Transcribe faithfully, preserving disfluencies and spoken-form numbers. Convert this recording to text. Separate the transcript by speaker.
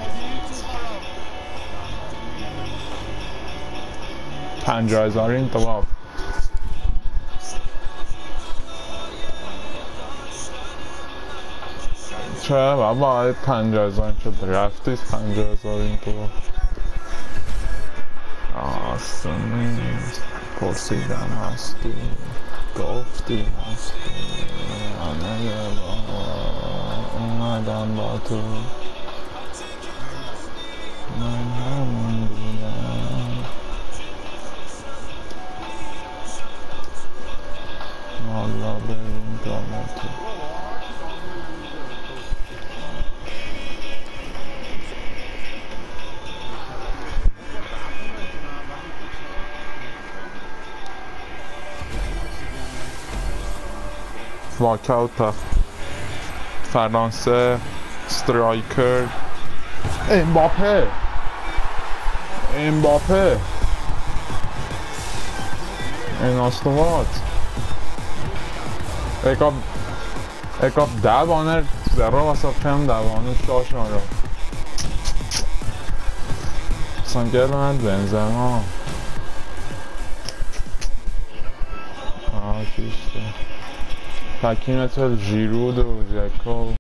Speaker 1: پنجاه هزار انتخاب چه بابا پنجاه هزار شد رفتید پنجاه هزار انتخاب آسانی پرسیدم هستی گفتی هستی همه یه با اومدم با تو من همون بودم حالا بریم دامه تو واکاوت فرانسه استرایکر امباپه امباپه این استوات اکاب اکاب دوانر زرا واسه کم دوانه شاشان رو سانگر من بنزما آه کشته حکیمت ژیرود و ژکو